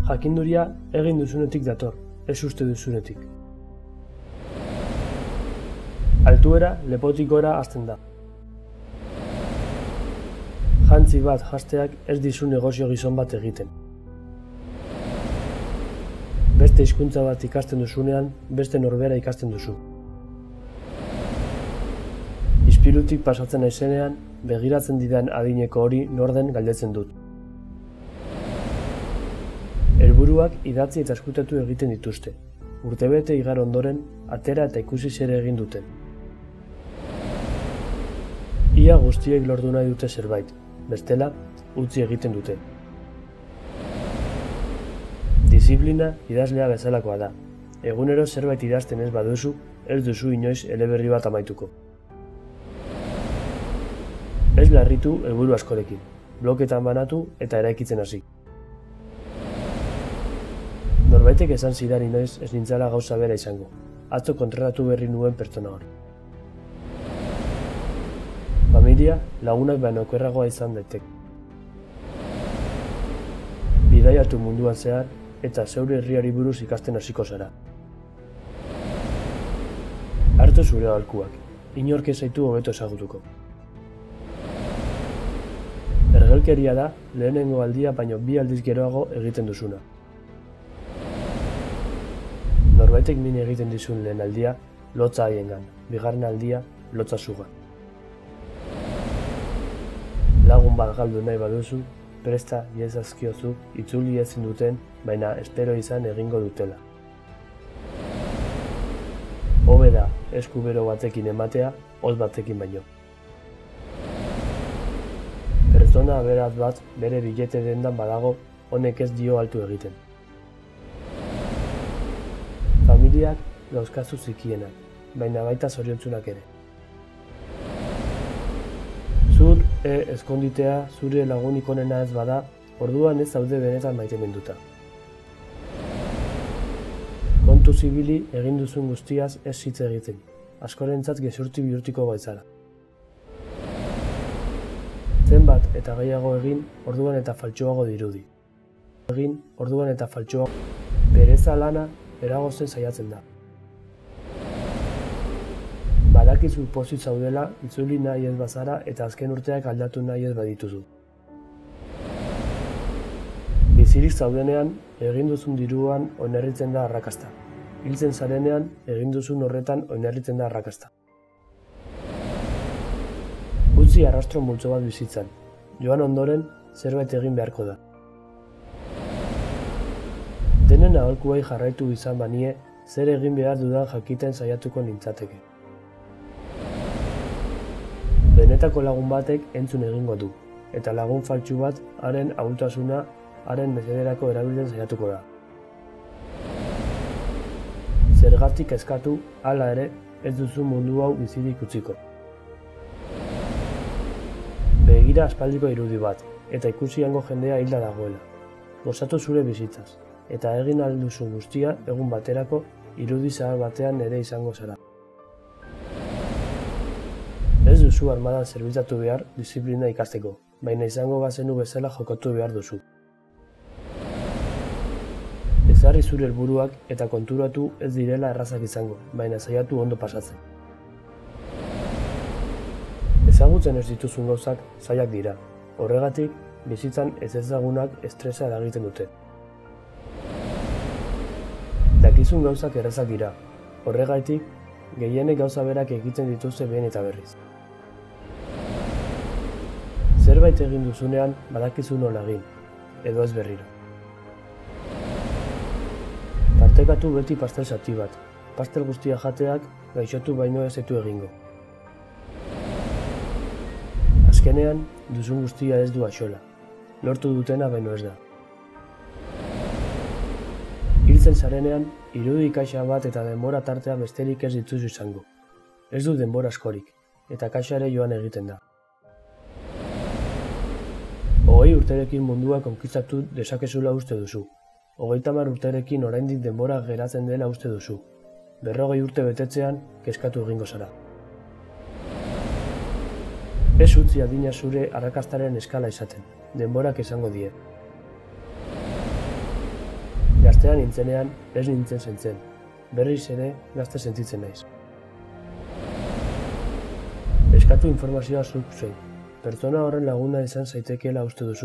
Jakinduria egin duzunetik dator, ez uste duzunetik. Altuera lepotik gora hasten da. Jantzi bat jasteak ez dizu negozio gizon bat egiten. Beste hizkuntza bat ikasten duzunean, beste norbera ikasten duzu. Ispilutik pasatzen naizenean, begiratzen didan adineko hori nor den galdetzen dut. Helburuak idatzi eta eskutatu egiten dituzte. Urtebete igaro ondoren, atera eta ikusi zer egin duten. Ia guztiek lortu nahi dute zerbait, bestela, utzi egiten dute. Disiplina idazlea bezalakoa da. Egunero zerbait idazten ez baduzu, ez duzu inoiz eleberri bat amaituko. Ez larritu helburu askorekin, bloketan banatu eta eraikitzen hasi. Norbaitek esan zidan inoiz ez nintzala gauza bera izango. Atzo kontratatu berri nuen pertsona hori. Familia lagunak baino okerragoa izan daiteke. Bidaiatu munduan zehar eta zeure herriari buruz ikasten hasiko zara. Hartu zure aholkuak, inork ez zaitu hobeto ezagutuko. Ergelkeria da lehenengo aldia baino 2 aldiz geroago egiten duzuna. Norbaitek min egiten dizun lehen aldia, lotza haiengan, bigarren aldia, lotza zugan. Lagun bat galdu nahi baduzu, presta iezazkiozu itzuli ezin duten, baina espero izan egingo dutela. Hobe da esku bero batekin ematea, hotz batekin baino. Pertsona aberats bat bere bilete dendan badago, honek ez dio altu egiten. Familiak dauzkazu zikienak, baina baita zoriontsunak ere. Zur eskonditea zure lagunik onena ez bada, orduan ez zaude benetan maiteminduta. Kontu zibili egin duzun guztiaz ez hitz egiten, askorentzat gezurti bihurtiko baitzara. Zenbat eta gehiago egin, orduan eta faltsuago dirudi. Egin, orduan eta faltsuago. Bereza lana eragozten saiatzen da. Badakizu pozik zaudela, itzuli nahi ez bazara eta azken urteak aldatu nahi ez badituzu. Bizirik zaudenean, egin duzun diruan oinarritzen da arrakasta. Hiltzen zarenean, egin duzun horretan oinarritzen da arrakasta. Utzi arrastro multzo bat bizitzan. Joan ondoren, zerbait egin beharko da. Denen aholkuei jarraitu izan banie, zer egin behar dudan jakiten saiatuko nintzateke. Benetako lagun batek entzun egingo du, eta lagun faltsu bat haren ahultasuna haren mesederako erabiltzen saiatuko da. Zergatik eskatu, hala ere, ez duzu mundu hau bizirik utziko. Begira aspaldiko irudi bat, eta ikusi hango jendea hilda dagoela. Gozatu zure bizitzaz, eta egin ahal duzu guztia egun baterako irudi zahar batean ere izango zara. Ez duzu armadan zerbitzatu behar disiplina ikasteko, baina izango bazenu bezala jokatu behar duzu. Ezarri zure helburuak eta konturatu ez direla errazak izango, baina saiatu ondo pasatzen. Ezagutzen ez dituzun gauzak zailak dira, horregatik bizitzan ez ezagunak estresa eragiten dute. Dakizun gauzak errazak dira, horregatik gehienek gauza berak egiten dituzte behin eta berriz. Zerbait egin duzunean badakizu nola egin, edo ez berriro. Partekatu beti pastel zati bat, pastel guztia jateak gaixotu baino ez ditu egingo. Azkenean, duzun guztia ez du axola, lortu dutena baino ez da. Hiltzen zarenean, irudi kaxa bat eta denbora tartea besterik ez dituzu izango. Ez du denbora askorik, eta kaxa ere joan egiten da. 20 urterekin mundua konkistatu dezakezula uste duzu. 30 urterekin oraindik denbora geratzen dela uste duzu. 40 urte betetzean kezkatu egingo zara. Ez utzi adina zure arrakastaren eskala izaten, denborak esango die. Gaztea nintzenean ez nintzen zentzen, berriz ere gazte sentitzen naiz. Eskatu informazioa zuk zein, pertsona horren laguna izan zaitekeela uste duzu.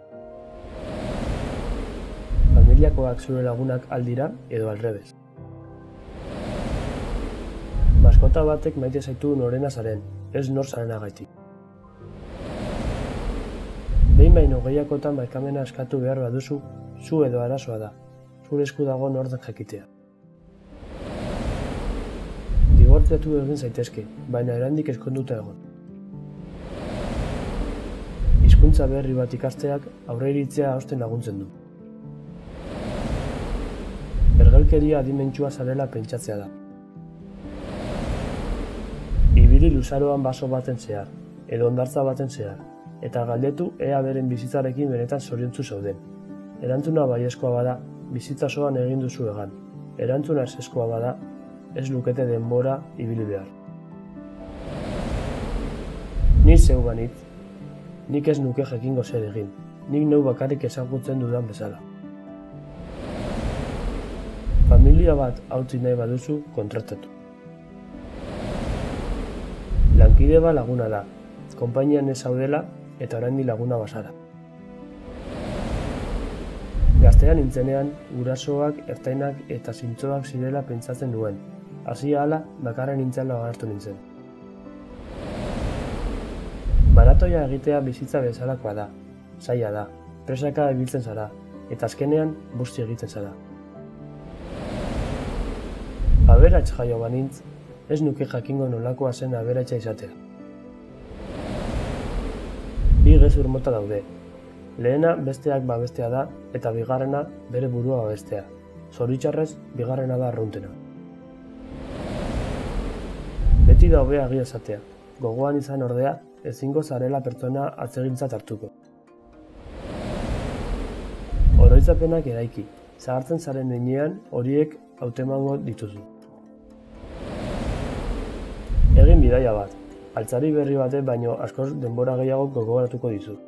Familiakoak zure lagunak aldira edo alrebez. Maskota batek maite zaitu norena zaren, ez nor zarenagaitik. Behin baino gehiagotan barkamena eskatu behar baduzu, zu edo arazoa da, zure esku dago nor den jakitea. Dibortziatu egin zaitezke, baina erandik eskonduta egon. Hizkuntza berri bat ikasteak aurreiritzea hausten laguntzen du. Ergelkeria adimentsua zarela pentsatzea da. Ibili luzaroan baso baten zehar, edo hondartza baten zehar, eta galdetu ea beren bizitzarekin benetan zoriontsu zauden. Erantzuna baiezkoa bada, bizitza osoan egin duzu egan. Erantzuna ezezkoa bada, ez lukete denbora ibili behar. Ni zeu banit, nik ez nuke jakingo zer egin, nik neu bakarrik ezagutzen dudan bezala. Familia bat hautsi nahi baduzu, kontratatu. Lankide bat laguna da, konpainian ez zaudela eta oraindi laguna bazara. Gaztea nintzenean, gurasoak, ertainak eta zintzoak zirela pentsatzen nuen. Hasi ahala, bakarra nintzela agertu nintzen. Maratoia egitea bizitza bezalakoa da, zaila da, presaka ibiltzen zara, eta azkenean busti egiten zara. Aberats jaio banintz, ez nuke jakingo nolakoa zen aberatsa izatea. Bi gezur mota daude. Lehena besteak babestea da eta bigarrena bere burua babestea. Zoritxarrez, bigarrena da arruntena. Beti da hobea egia esatea. Gogoan izan ordea, ezingo zarela pertsona atsegintzat hartuko. Oroitzapenak eraiki, zahartzen zaren heinean horiek hautemango dituzu. Egin bidaia bat, altzari berri batek baino askoz denbora gehiago gogoratuko dizu.